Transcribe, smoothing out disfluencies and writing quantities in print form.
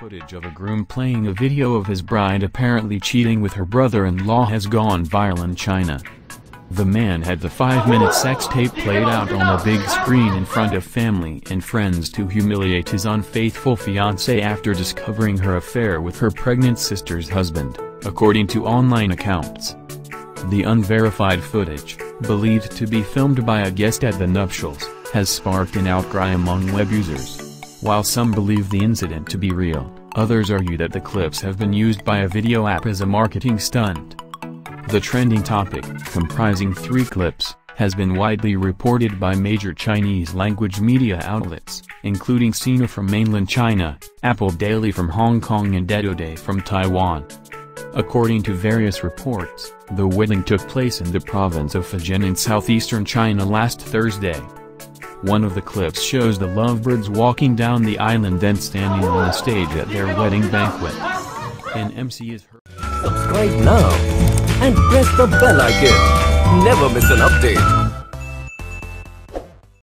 Footage of a groom playing a video of his bride apparently cheating with her brother-in-law has gone viral in China. The man had the 5-minute sex tape played out on a big screen in front of family and friends to humiliate his unfaithful fiancée after discovering her affair with her pregnant sister's husband, according to online accounts. The unverified footage, believed to be filmed by a guest at the nuptials, has sparked an outcry among web users. While some believe the incident to be real, others argue that the clips have been used by a video app as a marketing stunt. The trending topic, comprising 3 clips, has been widely reported by major Chinese-language media outlets, including Sina from mainland China, Apple Daily from Hong Kong and Ettoday from Taiwan. According to various reports, the wedding took place in the province of Fujian in southeastern China last Thursday. One of the clips shows the lovebirds walking down the island then standing on the stage at their wedding banquet. An MC is heard. Subscribe now and press the bell icon. Never miss an update.